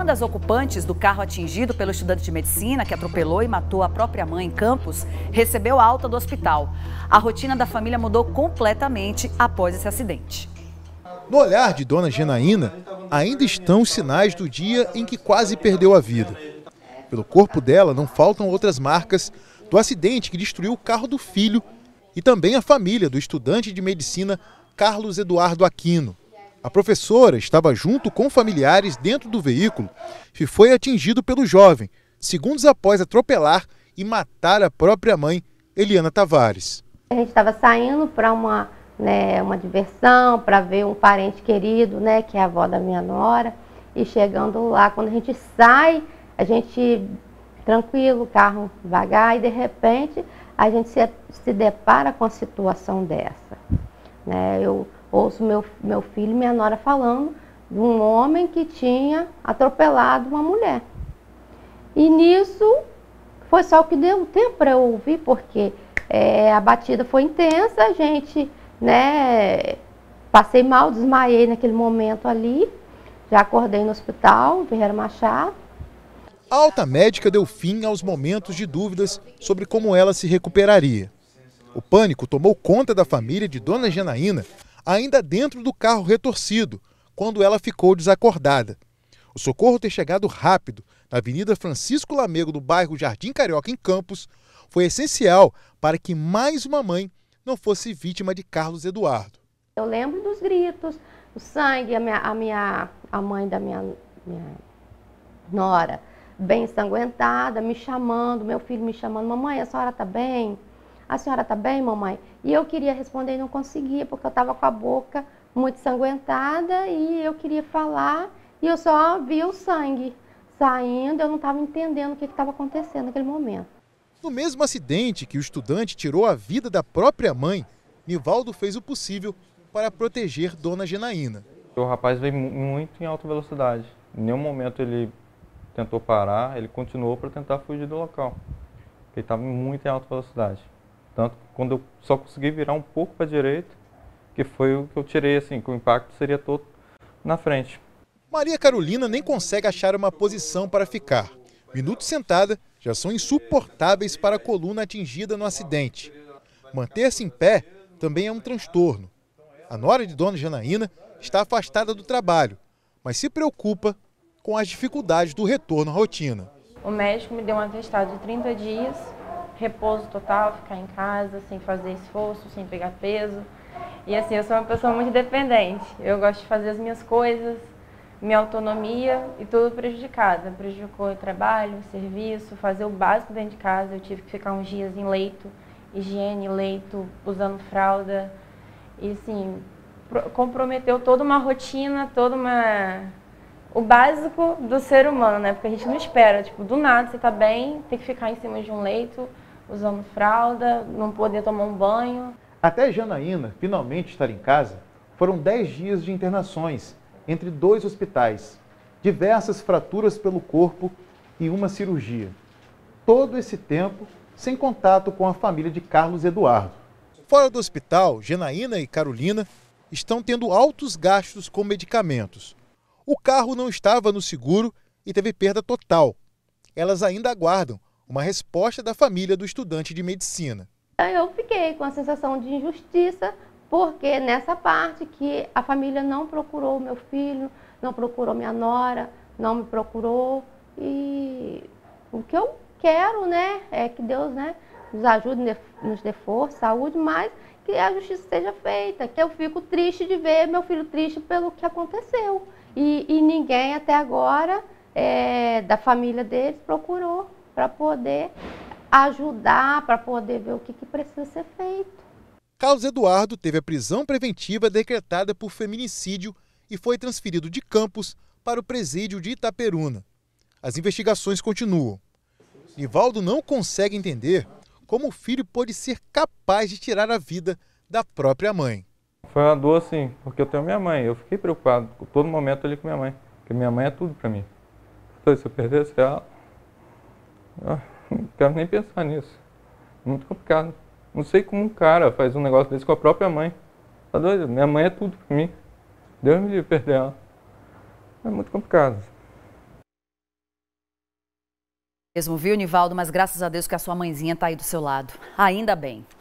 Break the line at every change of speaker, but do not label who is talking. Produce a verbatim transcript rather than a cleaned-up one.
das ocupantes do carro atingido pelo estudante de medicina que atropelou e matou a própria mãe em Campos recebeu alta do hospital. A rotina da família mudou completamente após esse acidente.
No olhar de dona Genaína, ainda estão os sinais do dia em que quase perdeu a vida. Pelo corpo dela não faltam outras marcas do acidente que destruiu o carro do filho e também a família do estudante de medicina Carlos Eduardo Aquino. A professora estava junto com familiares dentro do veículo e foi atingido pelo jovem, segundos após atropelar e matar a própria mãe, Eliana Tavares.
A gente estava saindo para uma, né, uma diversão, para ver um parente querido, né, que é a avó da minha nora. E chegando lá, quando a gente sai, a gente tranquilo, o carro devagar, e de repente a gente se, se depara com a situação dessa. Né? Eu ouço meu, meu filho e minha nora falando de um homem que tinha atropelado uma mulher. E nisso foi só o que deu tempo para eu ouvir, porque é, a batida foi intensa, a gente, né, passei mal, desmaiei naquele momento ali, já acordei no hospital, Ferreira Machado.
A alta médica deu fim aos momentos de dúvidas sobre como ela se recuperaria. O pânico tomou conta da família de dona Genaína, ainda dentro do carro retorcido, quando ela ficou desacordada. O socorro ter chegado rápido na Avenida Francisco Lamego, no bairro Jardim Carioca, em Campos, foi essencial para que mais uma mãe não fosse vítima de Carlos Eduardo.
Eu lembro dos gritos, o sangue, a, minha, a, minha, a mãe da minha, minha nora bem ensanguentada, me chamando, meu filho me chamando, mamãe, a senhora está bem? A senhora está bem, mamãe? E eu queria responder e não conseguia, porque eu estava com a boca muito ensanguentada e eu queria falar e eu só via o sangue saindo, eu não estava entendendo o que estava acontecendo naquele momento.
No mesmo acidente que o estudante tirou a vida da própria mãe, Nivaldo fez o possível para proteger dona Genaína.
O rapaz veio muito em alta velocidade. Em nenhum momento ele tentou parar, ele continuou para tentar fugir do local. Ele estava muito em alta velocidade. Tanto que quando eu só consegui virar um pouco para a direita, que foi o que eu tirei, assim, que o impacto seria todo na frente.
Maria Carolina nem consegue achar uma posição para ficar. Minutos sentada já são insuportáveis para a coluna atingida no acidente. Manter-se em pé também é um transtorno. A nora de dona Genaína está afastada do trabalho, mas se preocupa com as dificuldades do retorno à rotina.
O médico me deu um atestado de trinta dias, repouso total, ficar em casa, sem fazer esforço, sem pegar peso. E assim, eu sou uma pessoa muito independente. Eu gosto de fazer as minhas coisas, minha autonomia e tudo prejudicada. Prejudicou o trabalho, o serviço, fazer o básico dentro de casa. Eu tive que ficar uns dias em leito, higiene, leito, usando fralda. E assim, comprometeu toda uma rotina, toda uma... o básico do ser humano, né? Porque a gente não espera, tipo, do nada você tá bem, tem que ficar em cima de um leito, usando fralda, não poder tomar um banho.
Até Genaína finalmente estar em casa, foram dez dias de internações entre dois hospitais, diversas fraturas pelo corpo e uma cirurgia. Todo esse tempo sem contato com a família de Carlos Eduardo. Fora do hospital, Genaína e Carolina estão tendo altos gastos com medicamentos. O carro não estava no seguro e teve perda total. Elas ainda aguardam uma resposta da família do estudante de medicina.
Eu fiquei com a sensação de injustiça, porque nessa parte que a família não procurou o meu filho, não procurou minha nora, não me procurou. E o que eu quero, né, é que Deus, né, nos ajude, nos dê força, saúde, mas que a justiça seja feita. Que eu fico triste de ver meu filho triste pelo que aconteceu. E, e ninguém até agora, é, da família deles, procurou para poder ajudar, para poder ver o que, que precisa ser feito.
Carlos Eduardo teve a prisão preventiva decretada por feminicídio e foi transferido de Campos para o presídio de Itaperuna. As investigações continuam. Nivaldo não consegue entender como o filho pôde ser capaz de tirar a vida da própria mãe.
Foi uma dor, assim, porque eu tenho minha mãe. Eu fiquei preocupado todo momento ali com minha mãe, porque minha mãe é tudo para mim. Então, se eu perdesse ela, eu não quero nem pensar nisso. Muito complicado. Não sei como um cara faz um negócio desse com a própria mãe. Tá doido? Minha mãe é tudo para mim. Deus me livre perder ela. É muito complicado.
Mesmo, viu, Nivaldo? Mas graças a Deus que a sua mãezinha tá aí do seu lado. Ainda bem.